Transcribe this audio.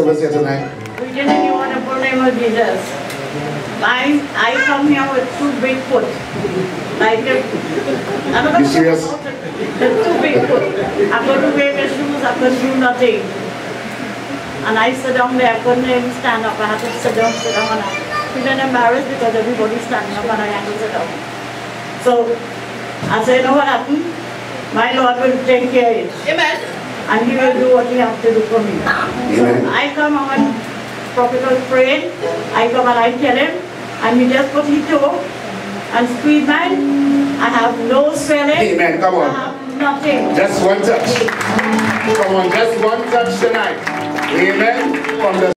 Service here tonight. We didn't in the wonderful name of Jesus. I come here with 2 big foot. Like I'm not You serious? the 2 big foot. I couldn't wear my shoes, I couldn't do nothing. And I sit down there, I couldn't even stand up. I had to sit down, and I'm feeling embarrassed because everybody's standing up and I had to sit down. So I said, you know what happened? My Lord will take care of it. Amen. And He will do what He has to do for me. Amen. So I come and when Prophet was praying, I come and I tell him, and he just put his toe and squeeze mine. I have no swelling. Amen. Come on. I have nothing. Just one touch. Come on, just one touch tonight. Amen. From the